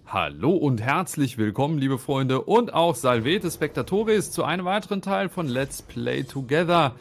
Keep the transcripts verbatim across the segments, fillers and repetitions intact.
Hallo und herzlich willkommen, liebe Freunde, und auch Salvete Spectatoris zu einem weiteren Teil von Let's Play Together.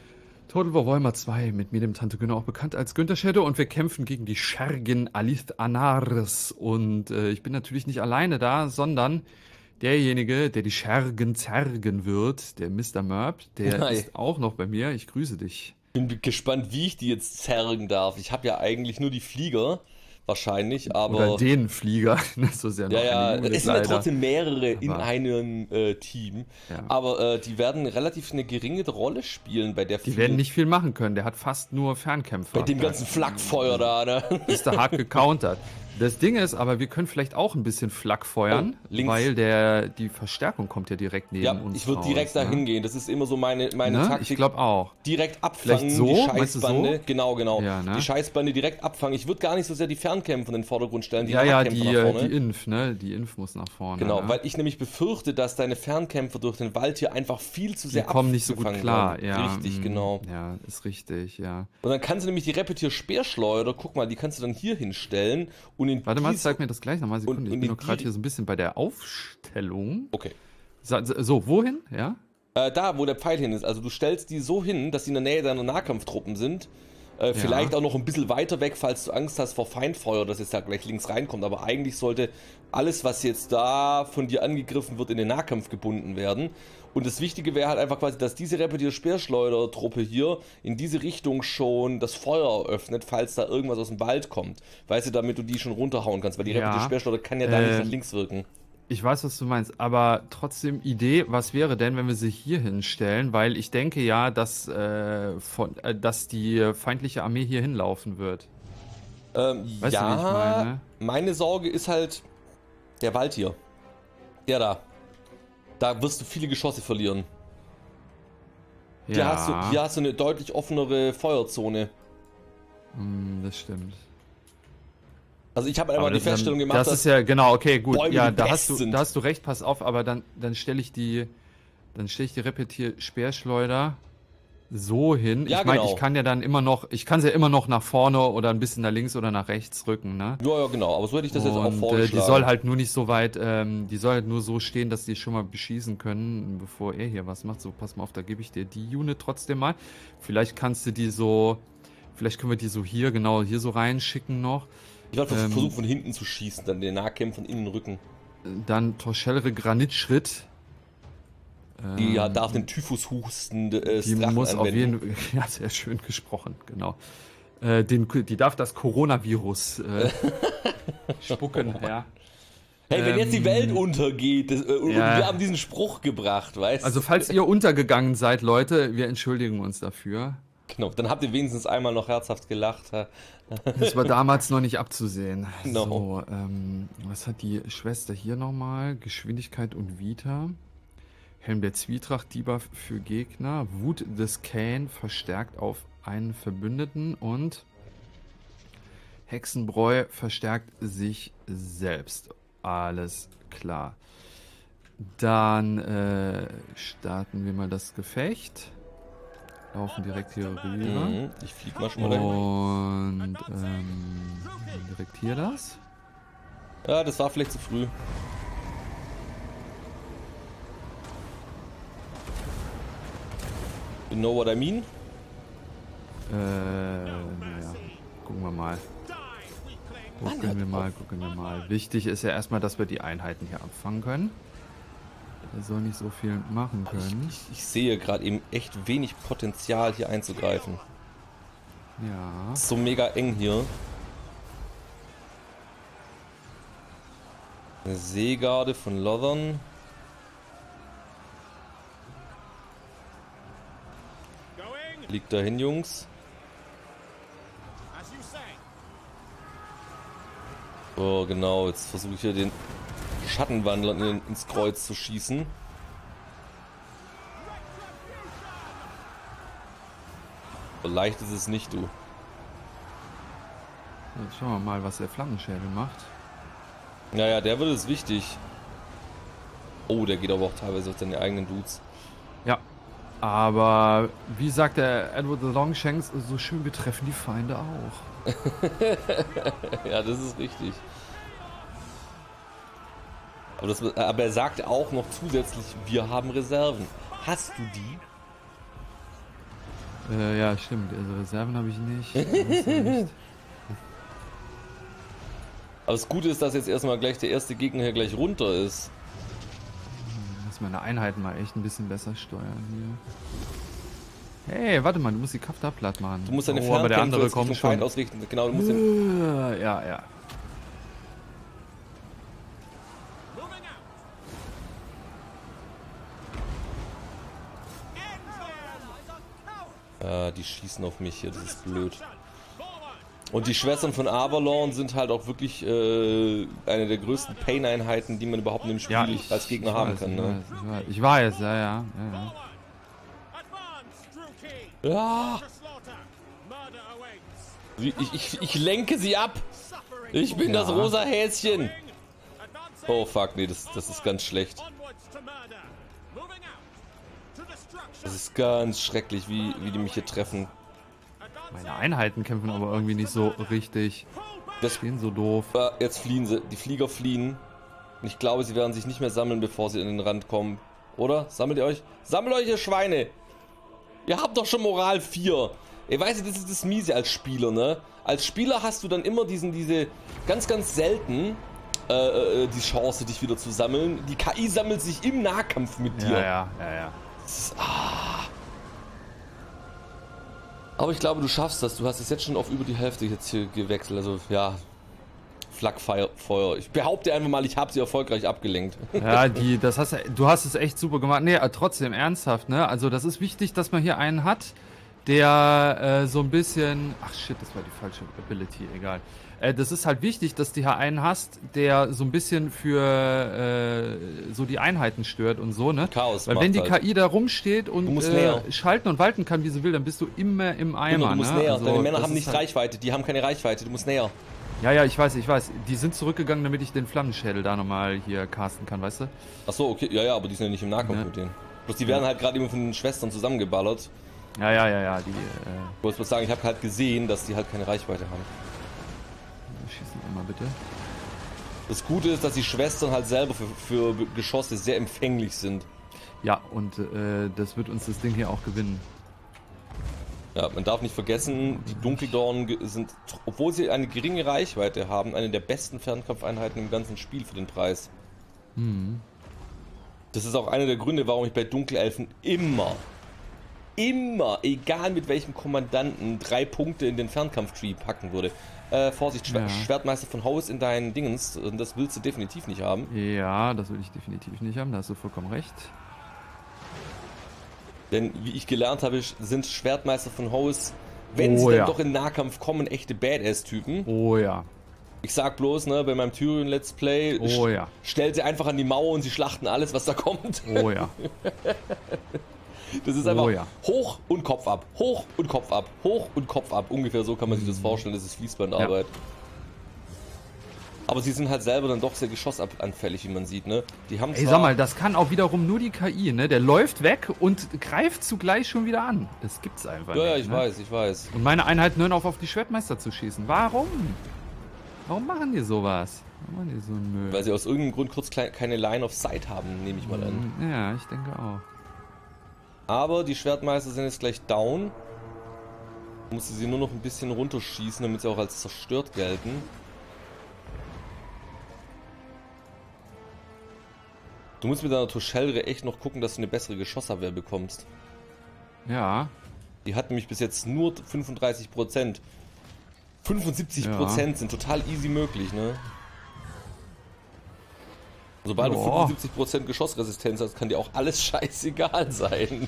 Total War Warhammer zwei, mit mir, dem Tante Günner, auch bekannt als Günther Shadow, und wir kämpfen gegen die Schergen Alith Anaris. Und äh, ich bin natürlich nicht alleine da, sondern derjenige, der die Schergen zergen wird, der Mister Merp, der Hi. ist auch noch bei mir. Ich grüße dich. Bin gespannt, wie ich die jetzt zergen darf. Ich habe ja eigentlich nur die Flieger, wahrscheinlich, aber... Oder den Flieger. Das ist ja noch ja, ja, eine Unit, es sind ja leider. trotzdem mehrere in Aber- einem äh, Team. Ja. Aber äh, die werden relativ eine geringe Rolle spielen bei der Die werden nicht viel machen können. Der hat fast nur Fernkämpfer. Bei dem ganzen Flakfeuer da, ne? Ist da hart gecountert. Das Ding ist aber, wir können vielleicht auch ein bisschen Flak feuern, Oh, links. weil der, die Verstärkung kommt ja direkt neben Ja, uns ich würde raus, direkt ne? dahin gehen. Das ist immer so meine, meine Ne? Taktik. Ich glaube auch. Direkt abfangen, Vielleicht so? die Meinst du so? Scheißbande. Genau, genau. Ja, ne? Die Scheißbande direkt abfangen. Ich würde gar nicht so sehr die Fernkämpfer in den Vordergrund stellen, die Ja, ja, Nahkämpfer die, nach äh, vorne. die Inf, ne? Die Inf muss nach vorne. Genau, ne? weil ich nämlich befürchte, dass deine Fernkämpfer durch den Wald hier einfach viel zu sehr die kommen nicht so gut abgefangen klar. werden. Ja, Richtig, mm, genau. Ja, ist richtig, ja. Und dann kannst du nämlich die Repetier-Speerschleuder, guck mal, die kannst du dann hier hinstellen und in Warte mal, diese- zeig mir das gleich nochmal. Sekunde, und ich in bin nur die- gerade hier so ein bisschen bei der Aufstellung. Okay. So, so, wohin? Ja? Äh, da, wo der Pfeil hin ist. Also du stellst die so hin, dass sie in der Nähe deiner Nahkampftruppen sind. Äh, vielleicht auch noch ein bisschen weiter weg, falls du Angst hast vor Feindfeuer, dass jetzt da gleich links reinkommt. Aber eigentlich sollte alles, was jetzt da von dir angegriffen wird, in den Nahkampf gebunden werden. Und das Wichtige wäre halt einfach quasi, dass diese Repetier-Speerschleuder-Truppe hier in diese Richtung schon das Feuer eröffnet, falls da irgendwas aus dem Wald kommt. Weißt du, damit du die schon runterhauen kannst, weil die Ja. Repetier-Speerschleuder kann ja da nicht Ähm, nach links wirken. Ich weiß, was du meinst, aber trotzdem Idee, was wäre denn, wenn wir sie hier hinstellen? Weil ich denke ja, dass, äh, von, äh, dass die feindliche Armee hier hinlaufen wird. Ähm, Weißt du, ja, wie ich meine? meine Sorge ist halt der Wald hier. Der da. Da wirst du viele Geschosse verlieren. Hier, hast du, hier hast du eine deutlich offenere Feuerzone. Hm, das stimmt. Also ich habe einfach Aber die das, dann- Feststellung gemacht, das dass ist ja, genau, okay, gut. Bäume Ja, die da best hast, du, sind. da hast du recht, pass auf, aber dann, dann stelle ich die, dann stelle ich die Repetier-Speerschleuder so hin. Ja, ich meine, genau. ich kann ja dann immer noch, ich kann sie ja immer noch nach vorne oder ein bisschen nach links oder nach rechts rücken, ne? ja, ja, genau, aber so hätte ich das jetzt auch Und äh, vorgeschlagen. die soll halt nur nicht so weit, ähm, die soll halt nur so stehen, dass die schon mal beschießen können, bevor er hier was macht. So, pass mal auf, da gebe ich dir die Unit trotzdem mal. Vielleicht kannst du die so, vielleicht können wir die so hier, genau, hier so reinschicken noch. Ich werde ähm, versuchen, von hinten zu schießen, dann den Nahkämpfern in den Rücken. Dann Torschellere Granitschritt. Die ja, Ähm, darf den Typhushusten des Die Drachen muss auf anwenden. jeden Fall, ja, sehr schön gesprochen, genau. Äh, den, die darf das Coronavirus äh, spucken, ja. Hey, wenn jetzt die Ähm, Welt untergeht, das, äh, und ja. wir haben diesen Spruch gebracht, weißt du? Also falls ihr untergegangen seid, Leute, wir entschuldigen uns dafür. Genau, dann habt ihr wenigstens einmal noch herzhaft gelacht. ha? Das war damals noch nicht abzusehen. Genau. So, ähm, was hat die Schwester hier nochmal? Geschwindigkeit und Vita. Helm der Zwietracht, Debuff für Gegner. Wut des Kane verstärkt auf einen Verbündeten. Und Hexenbräu verstärkt sich selbst. Alles klar. Dann äh, starten wir mal das Gefecht. Laufen direkt hier rüber. Mhm, ich flieg mal schon mal dahin. Und ähm, direkt hier das. Ja, das war vielleicht zu früh. You know what I mean? Äh, naja, gucken wir mal. Gucken wir mal, gucken wir mal. Wichtig ist ja erstmal, dass wir die Einheiten hier abfangen können. Er soll nicht so viel machen können. Ich, ich sehe gerade eben echt wenig Potenzial hier einzugreifen. Ja. Ist so mega eng hier. Eine Seegarde von Lothern. Liegt dahin, Jungs. So, genau. Jetzt versuche ich hier den Schattenwandler in, ins Kreuz zu schießen. So leicht ist es nicht, du. Jetzt schauen wir mal, was der Flammenschädel macht. Naja, der wird es wichtig. Oh, der geht aber auch teilweise auf seine eigenen Dudes. Ja. Aber wie sagt der Edward the Longshanks, so schön wir treffen die Feinde auch. Ja, das ist richtig. Aber, das, aber er sagt auch noch zusätzlich, wir haben Reserven. Hast du die? Äh, ja, stimmt. Also Reserven habe ich nicht. nicht. Aber das Gute ist, dass jetzt erstmal gleich der erste Gegner hier gleich runter ist. Ich muss meine Einheiten mal echt ein bisschen besser steuern hier. Hey, warte mal, du musst die Kafta platt machen. Du musst deine oh, aber der andere Fernkämpfe kommt schon. Feind ausrichten. Genau, du musst den ja, ja. Äh, die schießen auf mich hier, das ist blöd. Und die Schwestern von Avalon sind halt auch wirklich äh, eine der größten Pain-Einheiten, die man überhaupt in dem Spiel ja, ich, als Gegner ich haben weiß, kann. Ich, Ne? weiß, ich, weiß, ich weiß, ja, ja, ja, ja. Ja! Ich, ich, ich lenke sie ab! Ich bin Ja. das rosa Häschen! Oh fuck, nee, das, das ist ganz schlecht. Das ist ganz schrecklich, wie, wie die mich hier treffen. Meine Einheiten kämpfen aber irgendwie nicht so richtig. Das Stehen so doof. Äh, jetzt fliehen sie. Die Flieger fliehen. Und ich glaube, sie werden sich nicht mehr sammeln, bevor sie an den Rand kommen. Oder? Sammelt ihr euch? Sammelt euch, ihr Schweine! Ihr habt doch schon Moral vier. Ey, weißt du, das ist das Miese als Spieler, ne? Als Spieler hast du dann immer diesen, diese ganz, ganz selten äh, äh, die Chance, dich wieder zu sammeln. Die K I sammelt sich im Nahkampf mit dir. Ja, ja, ja, ja. Das ist, ah. Aber ich glaube, du schaffst das. Du hast es jetzt schon auf über die Hälfte jetzt hier gewechselt. Also, ja. Flakfeuer. Ich behaupte einfach mal, ich habe sie erfolgreich abgelenkt. Ja, die, das hast du hast es echt super gemacht. Nee, trotzdem ernsthaft, ne? Also das ist wichtig, dass man hier einen hat, der äh, so ein bisschen... Ach shit, das war die falsche Ability, egal. Äh, das ist halt wichtig, dass du hier einen hast, der so ein bisschen für äh, so die Einheiten stört und so, ne? Chaos Weil wenn die halt. K I da rumsteht und äh, schalten und walten kann, wie sie will, dann bist du immer im Eimer, du musst ne? näher. Also, Deine Männer haben nicht halt Reichweite. Die haben keine Reichweite. Du musst näher. Ja, ja, ich weiß, ich weiß. Die sind zurückgegangen, damit ich den Flammenschädel da nochmal hier casten kann, weißt du? Achso, okay. Ja, ja, aber die sind ja nicht im Nahkampf Ja. mit denen. Bloß die werden Ja. halt gerade immer von den Schwestern zusammengeballert. Ja, ja, ja, ja, die äh, Ich wollte bloß sagen, ich habe halt gesehen, dass die halt keine Reichweite haben. schießen immer bitte. Das Gute ist, dass die Schwestern halt selber für, für Geschosse sehr empfänglich sind. Ja, und äh, das wird uns das Ding hier auch gewinnen. Ja, man darf nicht vergessen, die Dunkeldornen ge- sind, obwohl sie eine geringe Reichweite haben, eine der besten Fernkampfeinheiten im ganzen Spiel für den Preis. Mhm. Das ist auch einer der Gründe, warum ich bei Dunkelelfen immer, immer, egal mit welchem Kommandanten, drei Punkte in den Fernkampf-Tree packen würde. Äh, Vorsicht, Schwer Ja. Schwertmeister von Haus in deinen Dingens, das willst du definitiv nicht haben. Ja, das will ich definitiv nicht haben, da hast du vollkommen recht. Denn wie ich gelernt habe, sind Schwertmeister von Haus, wenn Oh sie dann ja. doch in Nahkampf kommen, echte Badass-Typen. Oh ja, Ich sag bloß, ne, bei meinem Tyrion Let's Play, oh st- ja, stellt sie einfach an die Mauer und sie schlachten alles, was da kommt. oh ja. Das ist einfach Oh ja. hoch und Kopf ab, hoch und Kopf ab, hoch und Kopf ab. Ungefähr so kann man sich das vorstellen, das ist Fließbandarbeit. Aber sie sind halt selber dann doch sehr geschossanfällig, wie man sieht, ne? Die haben Ey, zwar- sag mal, das kann auch wiederum nur die K I, ne? Der läuft weg und greift zugleich schon wieder an. Das gibt's einfach Ja, ja, nicht, ich ne? weiß, ich weiß. Und meine Einheiten hören auf, auf die Schwertmeister zu schießen. Warum? Warum machen die sowas? Warum machen die so einen Müll? Weil sie aus irgendeinem Grund kurz klei- keine Line of Sight haben, nehme ich mal an. Ja, ich denke auch. Aber die Schwertmeister sind jetzt gleich down. Musste sie nur noch ein bisschen runterschießen, damit sie auch als zerstört gelten. Du musst mit deiner Toschelre echt noch gucken, dass du eine bessere Geschossabwehr bekommst. Ja. Die hat nämlich bis jetzt nur fünfunddreißig Prozent. fünfundsiebzig Prozent sind total easy möglich, ne? Sobald du Boah. fünfundsiebzig Prozent Geschossresistenz hast, kann dir auch alles scheißegal sein.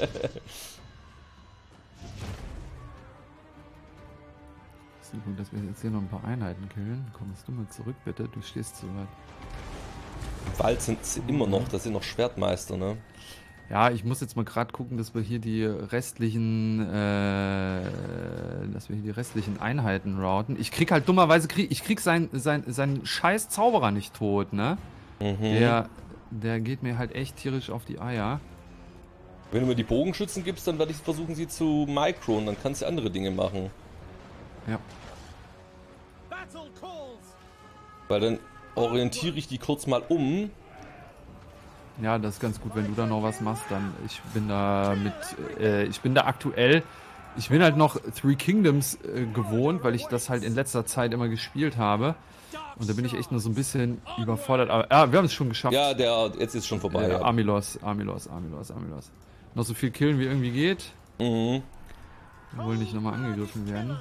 Ist gut, dass wir jetzt hier noch ein paar Einheiten killen. Kommst du mal zurück, bitte? Du stehst zu weit. Im Wald sind sie immer noch, das sind noch Schwertmeister, ne? Ja, ich muss jetzt mal gerade gucken, dass wir hier die restlichen, äh, dass wir hier die restlichen Einheiten routen. Ich krieg halt dummerweise, krieg, ich krieg seinen sein, sein scheiß Zauberer nicht tot, ne? Mhm. Der, der geht mir halt echt tierisch auf die Eier. Wenn du mir die Bogenschützen gibst, dann werde ich versuchen, sie zu micron, dann kannst du andere Dinge machen. Ja. Weil dann orientiere ich die kurz mal um Ja, das ist ganz gut, wenn du da noch was machst, dann ich bin da mit, äh, ich bin da aktuell, ich bin halt noch Three Kingdoms äh, gewohnt, weil ich das halt in letzter Zeit immer gespielt habe. Und da bin ich echt nur so ein bisschen überfordert. Aber ja, wir haben es schon geschafft. Ja, der jetzt ist schon vorbei. Äh, Ja. Armilos, Armilos, Armilos, Armilos. Noch so viel killen wie irgendwie geht. Mhm. Wir wollen nicht nochmal angegriffen werden.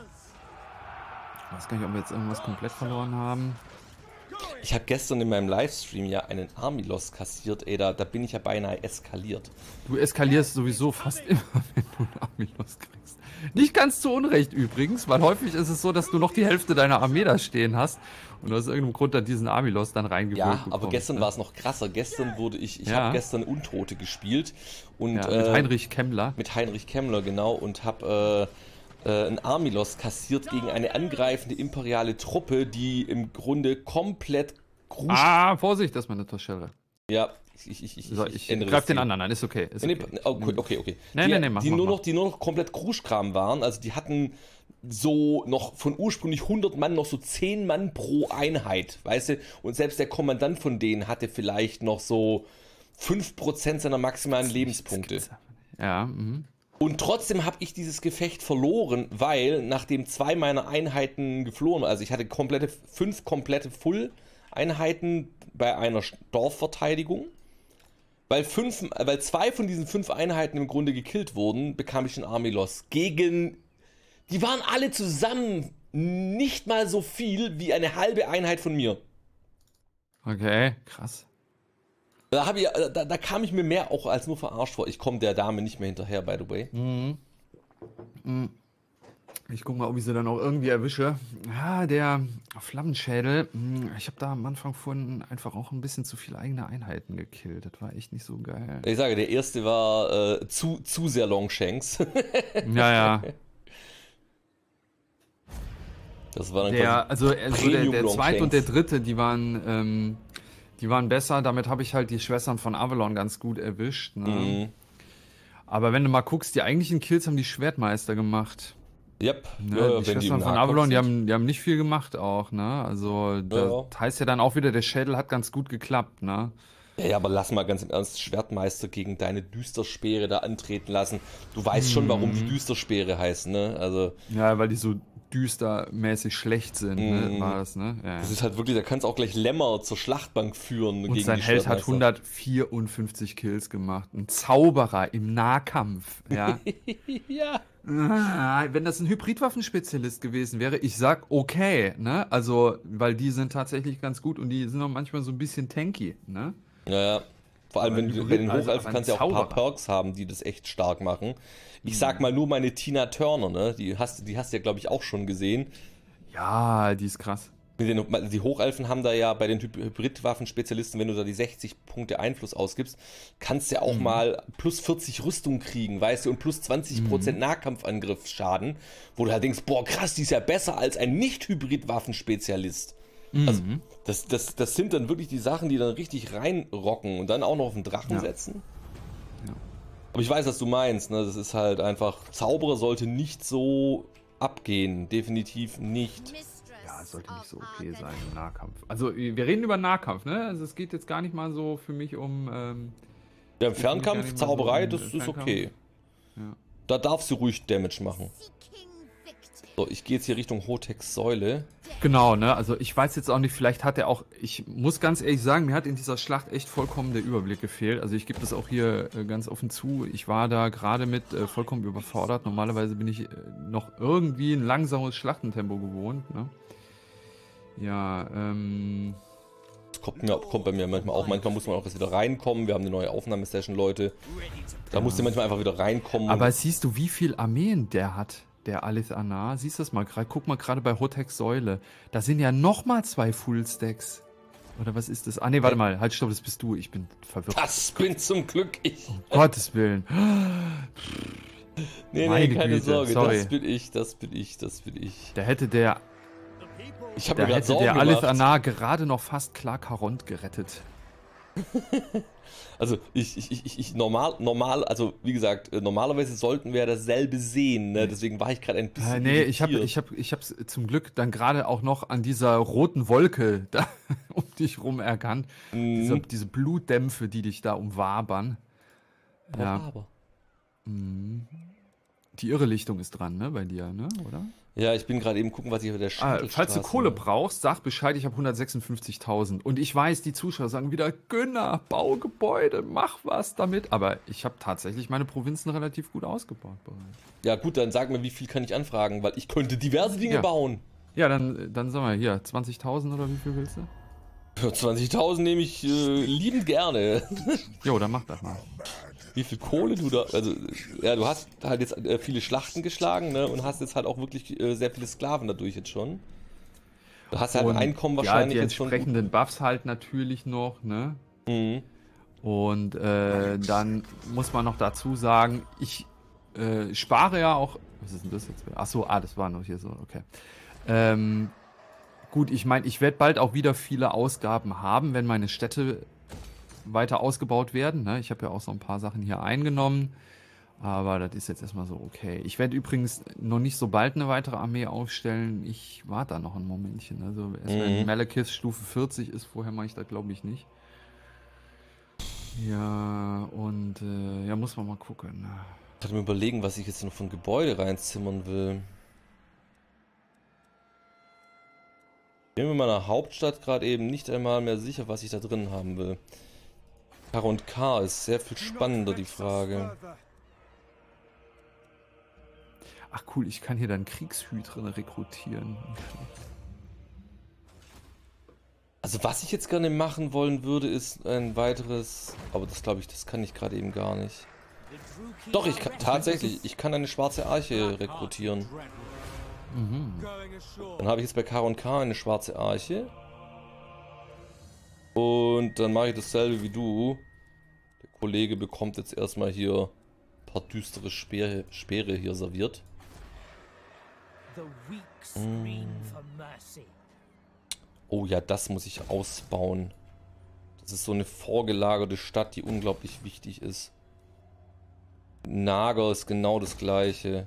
Ich weiß gar nicht, ob wir jetzt irgendwas komplett verloren haben. Ich habe gestern in meinem Livestream ja einen Armilos kassiert, ey, da, da bin ich ja beinahe eskaliert. Du eskalierst sowieso fast immer, wenn du einen Armilos kriegst. Nicht ganz zu Unrecht übrigens, weil häufig ist es so, dass du noch die Hälfte deiner Armee da stehen hast und aus irgendeinem Grund dann diesen Armilos dann reingeholt Ja, bekommst, aber gestern ne? war es noch krasser. Gestern wurde ich, ich Ja. habe gestern Untote gespielt und Ja, mit äh, Heinrich Kemmler. mit Heinrich Kemmler, genau, und habe äh, äh, einen Armilos kassiert gegen eine angreifende imperiale Truppe, die im Grunde komplett Krusch... Ah, Vorsicht, das ist meine Toschelle. Ja, ich, ich, ich, So, ich, ich ändere greif das den Ding. anderen an, ist okay. Ist Nee, okay. nee, okay, okay, okay. Nee, die, nee, nee, mach, die, mach, nur mach. noch, die nur noch komplett Kruschkram waren, also die hatten so noch von ursprünglich hundert Mann noch so zehn Mann pro Einheit, weißt du? Und selbst der Kommandant von denen hatte vielleicht noch so fünf Prozent seiner maximalen Lebenspunkte. Ja, mhm. Und trotzdem habe ich dieses Gefecht verloren, weil nachdem zwei meiner Einheiten geflohen, also ich hatte komplette, fünf komplette Full-Einheiten bei einer Dorfverteidigung, weil, fünf, weil zwei von diesen fünf Einheiten im Grunde gekillt wurden, bekam ich einen Armilos gegen, die waren alle zusammen nicht mal so viel wie eine halbe Einheit von mir. Okay, krass. Da, hab ich, da, da kam ich mir mehr auch als nur verarscht vor. Ich komme der Dame nicht mehr hinterher, by the way. Mhm. Mhm. Ich guck mal, ob ich sie dann auch irgendwie erwische. Ja, der Flammenschädel. mh, Ich habe da am Anfang von einfach auch ein bisschen zu viele eigene Einheiten gekillt. Das war echt nicht so geil. Ich sage, der erste war äh, zu, zu sehr Longshanks. Ja, ja. Das war dann Der, also, also der, Premium der zweite und der Longshanks. dritte, die waren, ähm, die waren besser. Damit habe ich halt die Schwestern von Avalon ganz gut erwischt. Ne? Mhm. Aber wenn du mal guckst, die eigentlichen Kills haben die Schwertmeister gemacht. Yep. Ne? Ja, die wenn Schwestern im von Nahkampf Avalon, die sind. haben, die haben nicht viel gemacht auch, ne? Also das Ja. heißt ja dann auch wieder, der Schädel hat ganz gut geklappt, ne? Ja, ja, aber lass mal ganz im Ernst Schwertmeister gegen deine Düsterspeere da antreten lassen. Du weißt schon, warum die Düsterspeere heißen, ne? Also, Ja, weil die so düstermäßig schlecht sind, ne? Mhm. War das, ne? Ja, ja. das ist halt wirklich, da kannst du auch gleich Lämmer zur Schlachtbank führen Und gegen sein die Held hat Schwertmeister. hundertvierundfünfzig Kills gemacht. Ein Zauberer im Nahkampf, ja. Ja. Ah, wenn das ein Hybridwaffenspezialist gewesen wäre, ich sag okay, ne? Also, weil die sind tatsächlich ganz gut und die sind auch manchmal so ein bisschen tanky, ne? Ja, ja. Vor allem, Aber wenn du Hybrid- bei den also Hochelfen aber kannst du ein ja auch ein paar Zauberer. Perks haben, die das echt stark machen. Ich sag mal nur meine Tina Turner, ne? Die hast, die hast du ja, glaube ich, auch schon gesehen. Ja, die ist krass. Mit den, die Hochelfen haben da ja bei den Hy- Hybridwaffenspezialisten, wenn du da die sechzig Punkte Einfluss ausgibst, kannst du ja auch mal plus vierzig Rüstung kriegen, weißt du, und plus zwanzig Prozent Nahkampfangriffsschaden, wo du halt denkst, boah, krass, die ist ja besser als ein Nicht-Hybrid-Waffenspezialist. Also, das, das, das sind dann wirklich die Sachen, die dann richtig reinrocken und dann auch noch auf den Drachen Ja. setzen. Ja. Aber ich weiß, was du meinst, ne? Das ist halt einfach, Zauberer sollte nicht so abgehen, definitiv nicht. Ja, es sollte nicht so okay sein im Nahkampf. Also, wir reden über Nahkampf, ne? Also, es geht jetzt gar nicht mal so für mich um. Ähm, Ja, im Ich will gar Fernkampf, nicht mal so Zauberei, im das ist Fernkampf. okay. Ja. Da darf sie ruhig Damage machen. So, ich gehe jetzt hier Richtung Hotex Säule. Genau, ne? Also, ich weiß jetzt auch nicht, vielleicht hat er auch. Ich muss ganz ehrlich sagen, mir hat in dieser Schlacht echt vollkommen der Überblick gefehlt. Also, ich gebe das auch hier äh, ganz offen zu. Ich war da gerade mit äh, vollkommen überfordert. Normalerweise bin ich äh, noch irgendwie ein langsames Schlachtentempo gewohnt, ne? Ja, ähm. Das kommt, mir, kommt bei mir manchmal auch. Manchmal muss man auch erst wieder reinkommen. Wir haben eine neue Aufnahmesession, Leute. Da musst du manchmal einfach wieder reinkommen. Aber siehst du, wie viel Armeen der hat, der Alith Anar? Siehst du das mal gerade? Guck mal gerade bei Hotex Säule. Da sind ja nochmal zwei Fullstacks. Oder was ist das? Ah, nee, warte mal. Halt, stopp, das bist du. Ich bin verwirrt. das bin zum Glück ich. Gottes Willen. Nee, nee, Meine keine Güte, Sorge. sorry. Das bin ich, das bin ich, das bin ich. Da hätte der, Ich habe da mir gerade hätte Sorgen der Alith gemacht. Anar gerade noch fast Clark Haront gerettet. Also ich, ich, ich, ich normal, normal, also wie gesagt, normalerweise sollten wir ja dasselbe sehen, ne? Deswegen war ich gerade ein bisschen Äh, nee, ich habe irritiert. ich hab, ich hab's zum Glück dann gerade auch noch an dieser roten Wolke da um dich rum erkannt. Mhm. Diese, diese Blutdämpfe, die dich da umwabern. Ja. Aber. Mhm. Die Irrelichtung ist dran, ne, bei dir, ne, oder? Ja, ich bin gerade eben gucken, was ich auf der Ah, Schattelstraße... falls du Kohle brauchst, sag Bescheid, ich habe hundertsechsundfünfzigtausend. Und ich weiß, die Zuschauer sagen wieder, Günner, bau Gebäude, mach was damit. Aber ich habe tatsächlich meine Provinzen relativ gut ausgebaut bereits. Ja gut, dann sag mir, wie viel kann ich anfragen, weil ich könnte diverse Dinge Ja. bauen. Ja, dann, dann sag mal hier, zwanzigtausend oder wie viel willst du? Für zwanzigtausend nehme ich äh, liebend gerne. Jo, dann mach das mal. Wie viel Kohle du da... Also, ja, du hast halt jetzt äh, viele Schlachten geschlagen, ne? Und hast jetzt halt auch wirklich äh, sehr viele Sklaven dadurch jetzt schon. Du hast halt Und, ein Einkommen ja, wahrscheinlich die jetzt schon... entsprechenden Buffs halt natürlich noch, ne? Mhm. Und äh, dann muss man noch dazu sagen, ich äh, spare ja auch... Was ist denn das jetzt? Achso, ah, das war noch hier so, okay. Ähm, gut, ich meine, ich werde bald auch wieder viele Ausgaben haben, wenn meine Städte weiter ausgebaut werden. Ne? Ich habe ja auch so ein paar Sachen hier eingenommen, aber das ist jetzt erstmal so okay. Ich werde übrigens noch nicht so bald eine weitere Armee aufstellen. Ich warte da noch ein Momentchen. Also erst wenn Mhm. Malekith Stufe vierzig ist, vorher mache ich das glaube ich nicht. Ja, und äh, ja, muss man mal gucken. Ich kann mir überlegen, was ich jetzt noch von Gebäude reinzimmern will. Ich bin mir in meiner Hauptstadt gerade eben nicht einmal mehr sicher, was ich da drin haben will. K und K ist sehr viel spannender, die Frage. Ach cool, ich kann hier dann Kriegshüterin rekrutieren. Also was ich jetzt gerne machen wollen würde, ist ein weiteres... Aber das glaube ich, das kann ich gerade eben gar nicht. Doch, ich kann tatsächlich, ich kann eine schwarze Arche rekrutieren. Mhm. Dann habe ich jetzt bei K und K eine schwarze Arche. Und dann mache ich dasselbe wie du. Der Kollege bekommt jetzt erstmal hier ein paar düstere Speere, Speere hier serviert. Mm. Oh ja, das muss ich ausbauen. Das ist so eine vorgelagerte Stadt, die unglaublich wichtig ist. Nager ist genau das gleiche.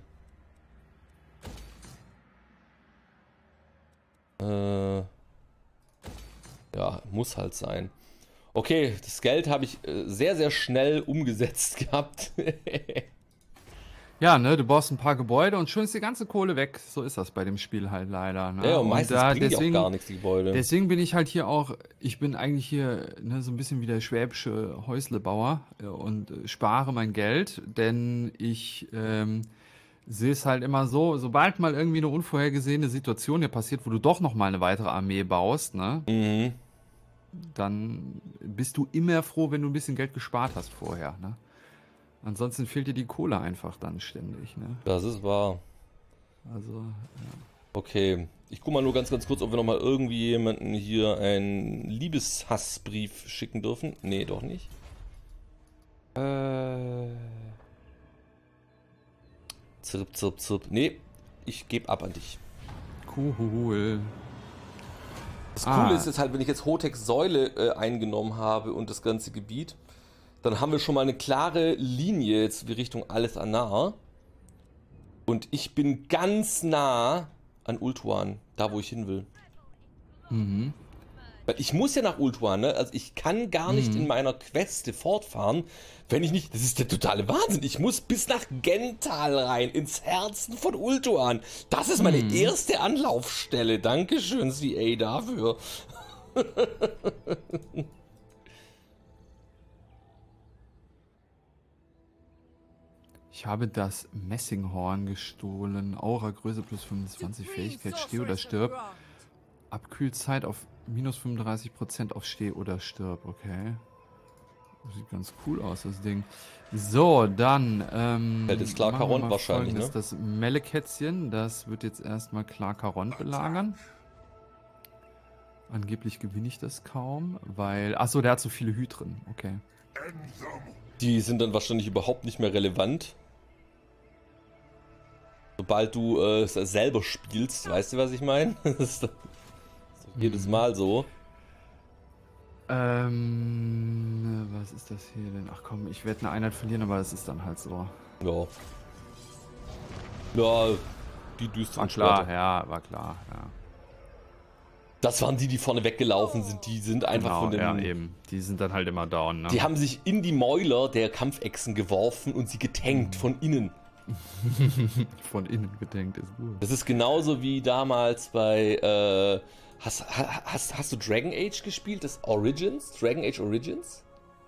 Äh, ja, muss halt sein. Okay, das Geld habe ich äh, sehr, sehr schnell umgesetzt gehabt. Ja, ne, du baust ein paar Gebäude und schon ist die ganze Kohle weg. So ist das bei dem Spiel halt leider. Ne? Ja, und meistens da, bringen deswegen, die auch gar nichts, die Gebäude. Deswegen bin ich halt hier auch, ich bin eigentlich hier ne, so ein bisschen wie der schwäbische Häuslebauer äh, und äh, spare mein Geld, denn ich ähm, sehe es halt immer so, sobald mal irgendwie eine unvorhergesehene Situation hier passiert, wo du doch noch mal eine weitere Armee baust, ne, Mhm. dann bist du immer froh, wenn du ein bisschen Geld gespart hast vorher. Ne? Ansonsten fehlt dir die Kohle einfach dann ständig. Ne? Das ist wahr. Also, ja. Okay, ich guck mal nur ganz, ganz kurz, ob wir noch mal irgendwie jemanden hier einen Liebeshassbrief schicken dürfen. Nee, doch nicht. Äh... Zirp, zirp, zirp. Nee, ich gebe ab an dich. Cool. Das Ah. Coole ist jetzt halt, wenn ich jetzt Hotex Säule äh, eingenommen habe und das ganze Gebiet, dann haben wir schon mal eine klare Linie jetzt wie Richtung Alles Anar. Und ich bin ganz nah an Ultuan, da wo ich hin will. Mhm. Weil ich muss ja nach Ultuan, ne? Also ich kann gar nicht Mhm. in meiner Queste fortfahren, wenn ich nicht... Das ist der totale Wahnsinn. Ich muss bis nach Gental rein, ins Herzen von Ultuan. Das ist meine Mhm. erste Anlaufstelle. Dankeschön, C A, dafür. Ich habe das Messinghorn gestohlen. Aura Größe plus fünfundzwanzig. Fähigkeit Steh oder stirb. Abkühlzeit auf minus fünfunddreißig Prozent auf Steh oder stirb. Okay. Sieht ganz cool aus, das Ding. So, dann. Ähm, Fällt jetzt Clark machen wir Harond mal wahrscheinlich, Folgendes. ne? Das Melekätzchen, das wird jetzt erstmal Clark Harond belagern. Angeblich gewinne ich das kaum, weil. Achso, der hat so viele Hydren. Okay. Die sind dann wahrscheinlich überhaupt nicht mehr relevant. Sobald du äh, es selber spielst, weißt du, was ich meine? Das ist doch jedes Mal so. Ähm, was ist das hier denn? Ach komm, ich werde eine Einheit verlieren, aber das ist dann halt so. Ja. Ja, die düsteren War klar, Schwerter. ja, war klar, ja. Das waren die, die vorne weggelaufen sind. Die sind einfach Genau, von den... ja, eben. Die sind dann halt immer down, ne? Die haben sich in die Mäuler der Kampfechsen geworfen und sie getankt von innen. Von innen getankt ist gut. Das ist genauso wie damals bei... Äh, hast, hast, hast du Dragon Age gespielt? Das Origins? Dragon Age Origins?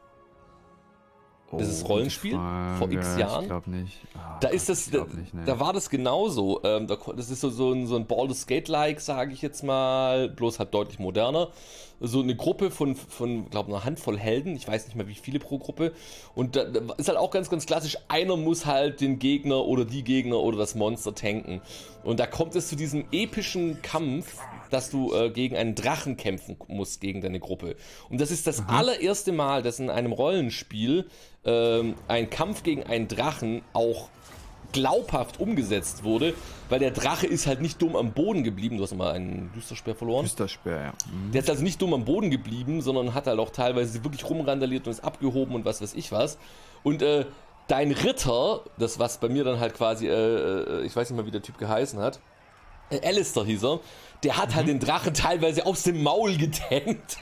Das ist Rollenspiel vor x Jahren. Ich glaube nicht. Oh, da Gott, ist das, da, nicht, nee. da war das genauso. Ähm, da, das ist so, so ein, so ein Baldur's Gate-like, sage ich jetzt mal, bloß halt deutlich moderner. So eine Gruppe von, von glaube einer Handvoll Helden, ich weiß nicht mehr wie viele pro Gruppe. Und da, da ist halt auch ganz, ganz klassisch, einer muss halt den Gegner oder die Gegner oder das Monster tanken. Und da kommt es zu diesem epischen Kampf, dass du äh, gegen einen Drachen kämpfen musst, gegen deine Gruppe. Und das ist das mhm. allererste Mal, dass in einem Rollenspiel ähm, ein Kampf gegen einen Drachen auch glaubhaft umgesetzt wurde, weil der Drache ist halt nicht dumm am Boden geblieben. Du hast mal einen Düsterspeer verloren. Düsterspeer, ja. Mhm. Der ist also nicht dumm am Boden geblieben, sondern hat halt auch teilweise wirklich rumrandaliert und ist abgehoben und was weiß ich was. Und äh, dein Ritter, das was bei mir dann halt quasi, äh, ich weiß nicht mal, wie der Typ geheißen hat, äh, Alistair hieß er, der hat mhm. halt den Drachen teilweise aus dem Maul getankt.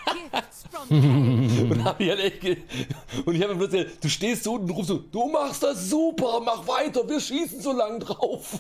und hab ich halt echt ge und ich habe plötzlich, du stehst so unten und rufst so, du machst das super, mach weiter, wir schießen so lang drauf.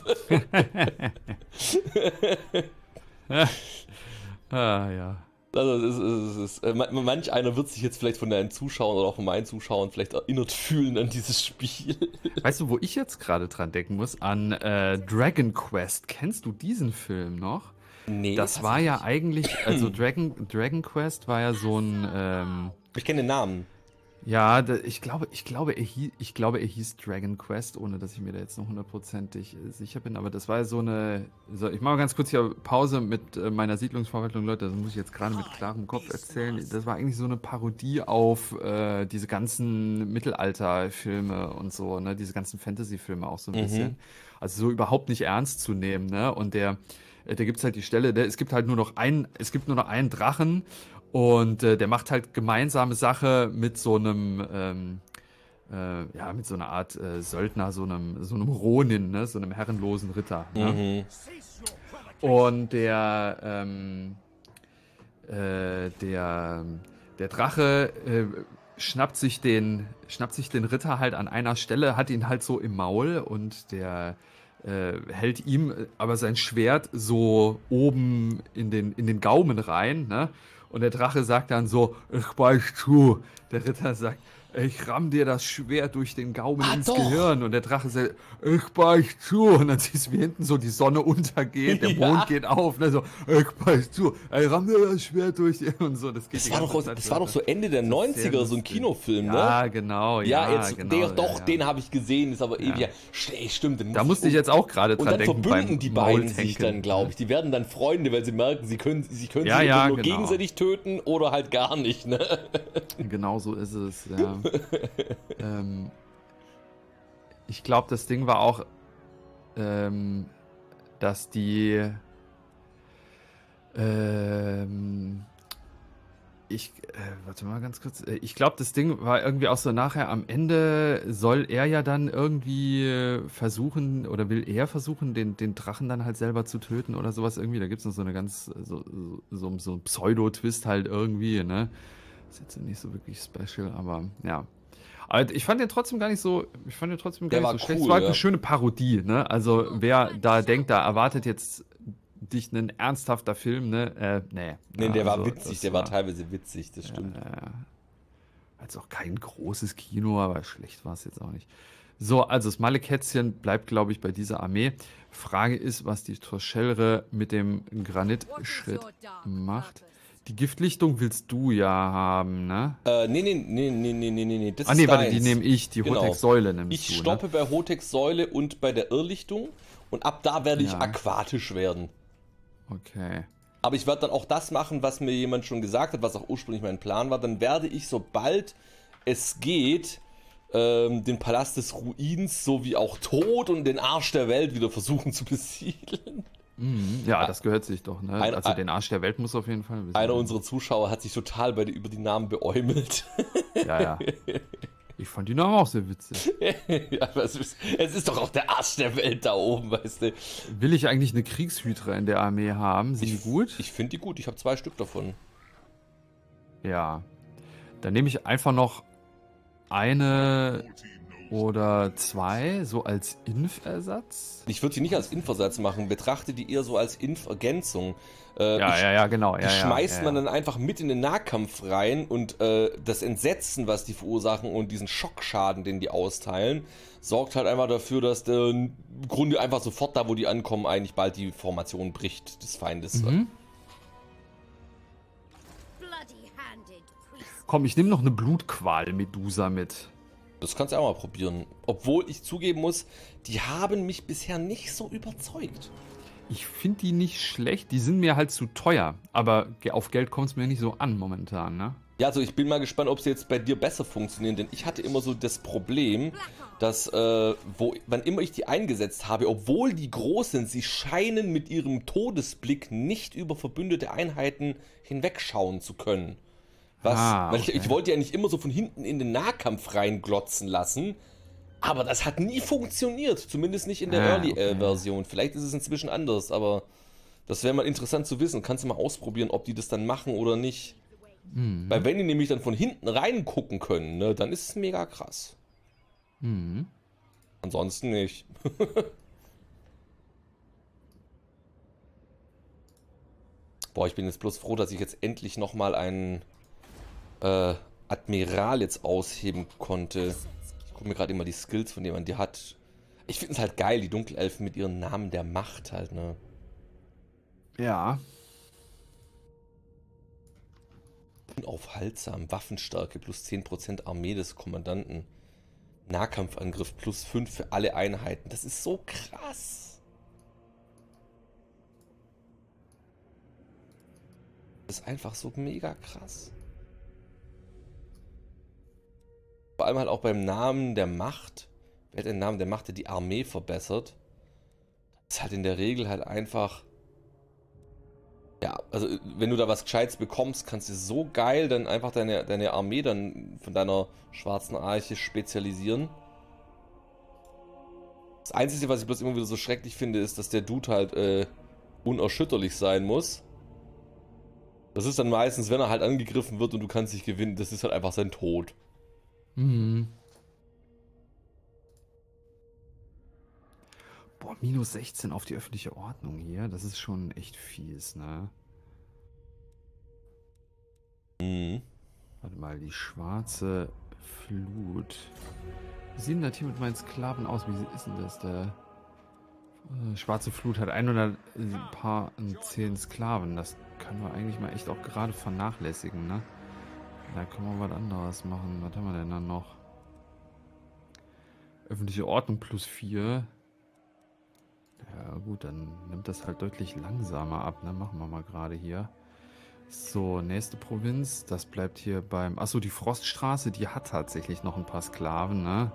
ah, ja. Also es ist, es ist, es ist, manch einer wird sich jetzt vielleicht von deinen Zuschauern oder auch von meinen Zuschauern vielleicht erinnert fühlen an dieses Spiel. Weißt du, wo ich jetzt gerade dran denken muss? An äh, Dragon Quest. Kennst du diesen Film noch? Nee, das war ja nicht. eigentlich, also Dragon, Dragon Quest war ja so ein... Ähm, ich kenne den Namen. Ja, da, ich, glaube, ich, glaube, er hieß, ich glaube, er hieß Dragon Quest, ohne dass ich mir da jetzt noch hundertprozentig sicher bin. Aber das war ja so eine... So, ich mache mal ganz kurz hier Pause mit äh, meiner Siedlungsverwaltung. Leute, das muss ich jetzt gerade mit klarem Kopf erzählen. Das war eigentlich so eine Parodie auf äh, diese ganzen Mittelalterfilme und so, ne? Diese ganzen Fantasy-Filme auch so ein mhm. bisschen. Also so überhaupt nicht ernst zu nehmen, ne? Und der... Da gibt es halt die Stelle, der, es gibt halt nur noch einen, es gibt nur noch einen Drachen und äh, der macht halt gemeinsame Sache mit so einem, ähm, äh, ja, mit so einer Art äh, Söldner, so einem, so einem Ronin, ne, so einem herrenlosen Ritter. Ne? Mhm. Und der, ähm, äh, der, der Drache äh, schnappt sich den, schnappt sich den Ritter halt an einer Stelle, hat ihn halt so im Maul und der Äh, hält ihm aber sein Schwert so oben in den, in den Gaumen rein, ne? Und der Drache sagt dann so, ich beiß zu. Der Ritter sagt, ich ramm dir das Schwert durch den Gaumen ah, ins doch. Gehirn. Und der Drache sagt, ich beiß zu. Und dann siehst du, wie hinten so die Sonne untergeht, der ja. Mond geht auf. Ne? So, ich beiß zu. Ich ramm dir das Schwert durch die... Und so, das geht das war, doch, Zeit, das war doch so Ende der neunziger, so ein Kinofilm, ne? Ja, genau. Ja, ja jetzt, genau, der, ja, doch, ja. den habe ich gesehen, ist aber ewig. Ja. Ja. Stimmt. Den da muss musste ich jetzt auch gerade dran denken. Und dann verbünden die beiden sich dann, glaube ich. Die werden dann Freunde, weil sie merken, sie können, sie können ja, sich ja, nur genau. gegenseitig töten oder halt gar nicht, ne? Genau so ist es, ja. ähm, ich glaube, das Ding war auch, ähm, dass die, ähm, ich, äh, warte mal ganz kurz, ich glaube, das Ding war irgendwie auch so nachher, am Ende soll er ja dann irgendwie versuchen, oder will er versuchen, den, den Drachen dann halt selber zu töten oder sowas irgendwie, da gibt es noch so eine ganz, so, so, so ein Pseudo-Twist halt irgendwie, ne? Ist jetzt nicht so wirklich special, aber ja. Aber ich fand den trotzdem gar nicht so, ich fand den trotzdem gar Der nicht so war schlecht. cool, Es war ja. eine schöne Parodie, ne? Also wer da denkt, da erwartet jetzt dich ein ernsthafter Film, ne? Äh, nee. Nee, der also, war witzig, der war, war teilweise witzig, das stimmt. Äh, also auch kein großes Kino, aber schlecht war es jetzt auch nicht. So, also das Malekätzchen bleibt, glaube ich, bei dieser Armee. Frage ist, was die Torschelre mit dem Granitschritt macht. Die Giftlichtung willst du ja haben, ne? Äh, nee, nee, nee, nee, nee, nee, nee. Das ah, ist nee, warte, deins. die nehme ich. Die genau. Hotex-Säule nimmst ich du, Ich stoppe ne? bei Hotex-Säule und bei der Irrlichtung. Und ab da werde ich ja. aquatisch werden. Okay. Aber ich werde dann auch das machen, was mir jemand schon gesagt hat, was auch ursprünglich mein Plan war. Dann werde ich, sobald es geht, ähm, den Palast des Ruins sowie auch Tod und den Arsch der Welt wieder versuchen zu besiedeln. Mhm. Ja, das gehört sich doch, ne? Ein, also den Arsch der Welt muss auf jeden Fall wissen. Einer unserer Zuschauer hat sich total bei, über die Namen beäumelt. Ja, ja. Ich fand die Namen auch sehr witzig. Ja, aber es ist, es ist doch auch der Arsch der Welt da oben, weißt du. Will ich eigentlich eine Kriegshydra in der Armee haben? Sind die gut? Ich finde die gut, ich habe zwei Stück davon. Ja. Dann nehme ich einfach noch eine oder zwei, so als Inf-Ersatz. Ich würde die nicht als Inf-Ersatz machen, betrachte die eher so als Inf-Ergänzung. Äh, ja, ich, ja, ja, genau. Die ja, schmeißt ja, ja, man ja. dann einfach mit in den Nahkampf rein und äh, das Entsetzen, was die verursachen und diesen Schockschaden, den die austeilen, sorgt halt einfach dafür, dass der im Grunde einfach sofort da, wo die ankommen, eigentlich bald die Formation bricht des Feindes. Mhm. Komm, ich nehme noch eine Blutqual-Medusa mit. Das kannst du auch mal probieren. Obwohl ich zugeben muss, die haben mich bisher nicht so überzeugt. Ich finde die nicht schlecht, die sind mir halt zu teuer. Aber auf Geld kommt es mir nicht so an momentan, ne? Ja, also ich bin mal gespannt, ob sie jetzt bei dir besser funktionieren, denn ich hatte immer so das Problem, dass, äh, wo, wann immer ich die eingesetzt habe, obwohl die groß sind, sie scheinen mit ihrem Todesblick nicht über verbündete Einheiten hinwegschauen zu können. Was, Ah, weil ich, okay. ich wollte ja nicht immer so von hinten in den Nahkampf reinglotzen lassen, aber das hat nie funktioniert, zumindest nicht in der Ah, Early-Version. okay. Vielleicht ist es inzwischen anders, aber das wäre mal interessant zu wissen. Kannst du mal ausprobieren, ob die das dann machen oder nicht. Mhm. Weil wenn die nämlich dann von hinten reingucken können, ne, dann ist es mega krass. Mhm. Ansonsten nicht. Boah, ich bin jetzt bloß froh, dass ich jetzt endlich nochmal einen äh, Admiral jetzt ausheben konnte. Ich gucke mir gerade immer die Skills von dem an, die hat. Ich finde es halt geil, die Dunkelelfen mit ihren Namen der Macht halt, ne? Ja. Unaufhaltsam, Waffenstärke plus zehn Prozent Armee des Kommandanten. Nahkampfangriff plus fünf für alle Einheiten. Das ist so krass. Das ist einfach so mega krass. Vor allem halt auch beim Namen der Macht. Wer hat den Namen der Macht, der die Armee verbessert? Das ist halt in der Regel halt einfach... Ja, also wenn du da was Gescheites bekommst, kannst du so geil dann einfach deine, deine Armee dann von deiner schwarzen Arche spezialisieren. Das Einzige, was ich bloß immer wieder so schrecklich finde, ist, dass der Dude halt äh, unerschütterlich sein muss. Das ist dann meistens, wenn er halt angegriffen wird und du kannst nicht gewinnen, das ist halt einfach sein Tod. Mhm. Boah, minus sechzehn auf die öffentliche Ordnung hier. Das ist schon echt fies, ne? Mhm. Warte mal, die schwarze Flut. Wie sieht denn das hier mit meinen Sklaven aus? Wie ist denn das? Der äh, schwarze Flut hat hundertzehn Sklaven. Das können wir eigentlich mal echt auch gerade vernachlässigen, ne? Da können wir was anderes machen. Was haben wir denn dann noch? Öffentliche Ordnung plus vier. Ja gut, dann nimmt das halt deutlich langsamer ab, ne? Machen wir mal gerade hier. So, nächste Provinz, das bleibt hier beim... Achso, die Froststraße, die hat tatsächlich noch ein paar Sklaven, ne?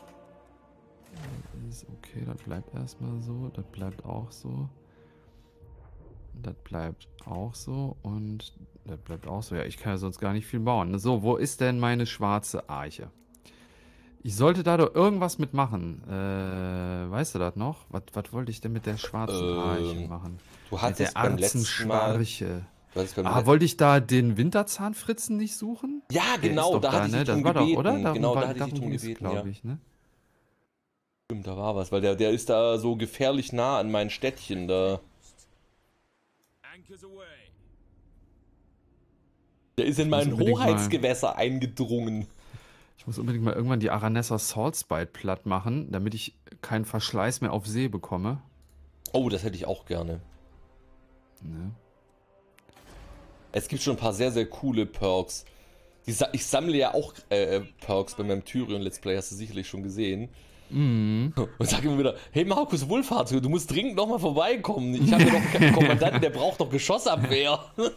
Ist okay, das bleibt erstmal so, das bleibt auch so. Das bleibt auch so und das bleibt auch so. Ja, ich kann ja sonst gar nicht viel bauen. So, wo ist denn meine schwarze Arche? Ich sollte da doch irgendwas mitmachen. Äh, weißt du das noch? Was, was wollte ich denn mit der schwarzen Ähm, Arche machen? Du Mit hattest der beim letzten Mal... Arzenschwarche. Du hattest beim Ah, letzten- wollte ich da den Winterzahnfritzen nicht suchen? Ja, Der genau, ist doch da hatte ich ne? dich Das drum war doch, gebeten. oder? Darum Genau, war- da hatte ich dich darum drum ging's, gebeten, glaube ja. ich, ne? Stimmt, da war was, weil der, der ist da so gefährlich nah an mein Städtchen da. Der ist in mein unbedingt mal- Hoheitsgewässer eingedrungen. Ich muss unbedingt mal irgendwann die Aranessa Saltspite platt machen, damit ich keinen Verschleiß mehr auf See bekomme. Oh, das hätte ich auch gerne. Ne? Es gibt schon ein paar sehr, sehr coole Perks. Die, sa- ich sammle ja auch äh, Perks bei meinem Tyrion Let's Play, hast du sicherlich schon gesehen. Mhm. Und sag immer wieder, hey Markus Wohlfahrt, du musst dringend nochmal vorbeikommen. Ich habe ja noch keinen Kommandanten, der braucht doch Geschossabwehr.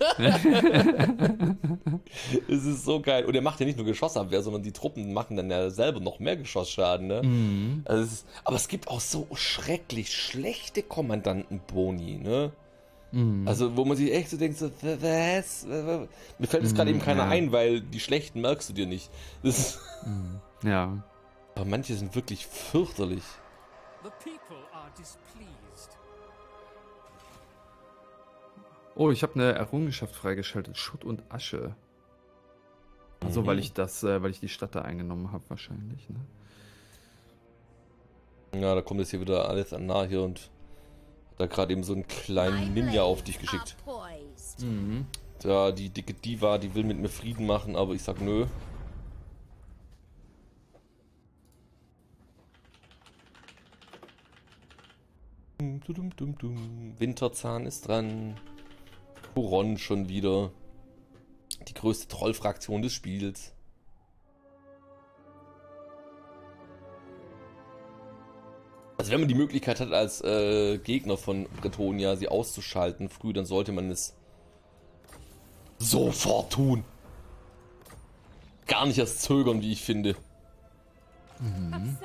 Es ist so geil. Und er macht ja nicht nur Geschossabwehr, sondern die Truppen machen dann ja selber noch mehr Geschossschaden. Ne? Mhm. Also es ist, aber es gibt auch so schrecklich schlechte Kommandanten-Boni. Ne? Mhm. Also wo man sich echt so denkt, so, was? Mir fällt jetzt gerade Mhm, eben keiner ja. ein, weil die schlechten merkst du dir nicht. Das ist Mhm. Ja. Aber manche sind wirklich fürchterlich. Oh, ich habe eine Errungenschaft freigeschaltet. Schutt und Asche. Also, mhm. weil ich das, äh, weil ich die Stadt da eingenommen habe, wahrscheinlich, ne? Ja, da kommt jetzt hier wieder alles an nah hier und hat da gerade eben so einen kleinen Ninja auf dich geschickt. Mhm. Ja, die dicke Diva, die will mit mir Frieden machen, aber ich sag nö. Winterzahn ist dran. Huron schon wieder. Die größte Trollfraktion des Spiels. Also wenn man die Möglichkeit hat, als äh, Gegner von Bretonnia sie auszuschalten früh, dann sollte man es sofort tun. Gar nicht erst zögern, wie ich finde. Mhm.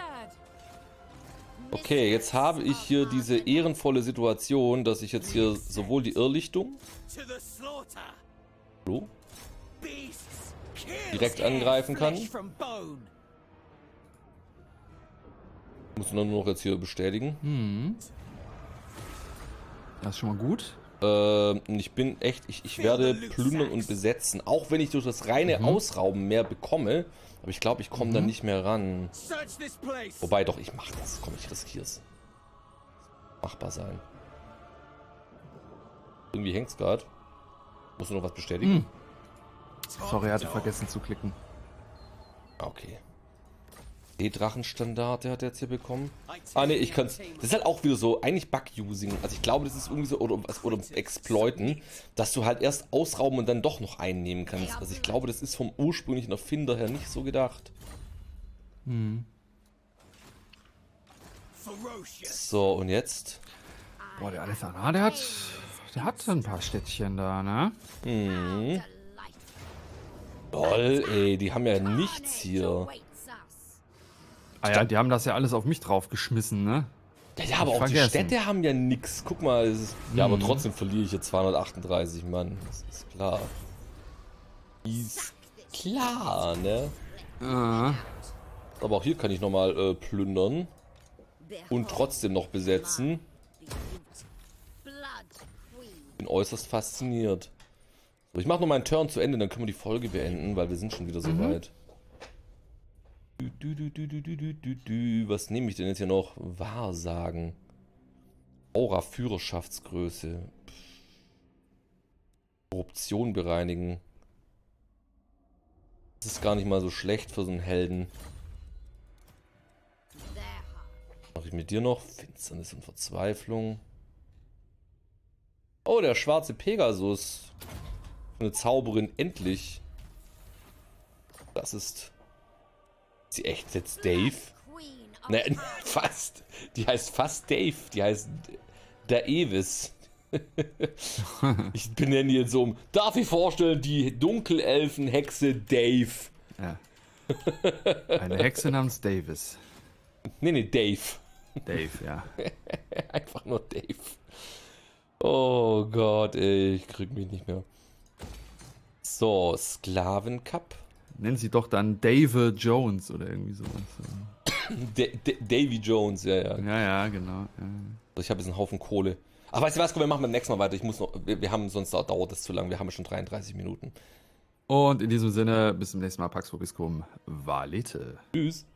Okay, jetzt habe ich hier diese ehrenvolle Situation, dass ich jetzt hier sowohl die Irrlichtung so, direkt angreifen kann. Muss nur noch jetzt hier bestätigen. Mhm. Das ist schon mal gut. Äh, ich bin echt, ich, ich werde plündern und besetzen. Auch wenn ich durch das reine mhm. Ausrauben mehr bekomme. Aber ich glaube, ich komme mhm. da nicht mehr ran. Wobei doch, ich mache das. Komm, ich riskiere es. Machbar sein. Irgendwie hängt es gerade. Musst du noch was bestätigen? Mhm. Sorry, er hatte vergessen zu klicken. Okay. E-Drachenstandard, der hat jetzt hier bekommen. Ah ne, ich kann's. Das ist halt auch wieder so, eigentlich Bug-Using. Also ich glaube, das ist irgendwie so, oder, oder Exploiten, dass du halt erst ausrauben und dann doch noch einnehmen kannst. Also ich glaube, das ist vom ursprünglichen Erfinder her nicht so gedacht. Hm. So, und jetzt? Boah, der Alessandra, der hat, der hat ein paar Städtchen da, ne? Hm. Toll, ey, die haben ja nichts hier. Ah ja, die haben das ja alles auf mich draufgeschmissen, ne? Ja, ja aber auch vergessen. Die Städte haben ja nix. Guck mal, es ist, ja, mhm. aber trotzdem verliere ich jetzt zweihundertachtunddreißig Mann. Das ist klar. Ist klar, ne? Ah. Aber auch hier kann ich nochmal äh, plündern. Und trotzdem noch besetzen. Bin äußerst fasziniert. So, ich mache noch meinen Turn zu Ende, dann können wir die Folge beenden, weil wir sind schon wieder so mhm. weit. Du, du, du, du, du, du, du, du. Was nehme ich denn jetzt hier noch? Wahrsagen. Aura, Führerschaftsgröße. Korruption bereinigen. Das ist gar nicht mal so schlecht für so einen Helden. Was mache ich mit dir noch? Finsternis und Verzweiflung. Oh, der schwarze Pegasus. Eine Zauberin, endlich. Das ist... Ist sie echt jetzt Dave? Ne, fast. Die heißt fast Dave. Die heißt Daevis. Ich benenne jetzt so um. Darf ich vorstellen, die Dunkelelfen-Hexe Dave. Ja. Eine Hexe namens Davis. Nee, nee, Dave. Dave, ja. Einfach nur Dave. Oh Gott, ey, ich krieg mich nicht mehr. So, Sklavencup. Nennen sie doch dann Dave Jones oder irgendwie sowas. D D Davy Jones, ja, ja. Ja, ja, genau. Ja. Ich habe jetzt einen Haufen Kohle. Ach, weißt du was, wir machen beim nächsten Mal weiter. Ich muss noch, wir, wir haben, sonst dauert das zu lang. Wir haben schon dreiunddreißig Minuten. Und in diesem Sinne, bis zum nächsten Mal. Pax Vobiscum. Valete. Tschüss.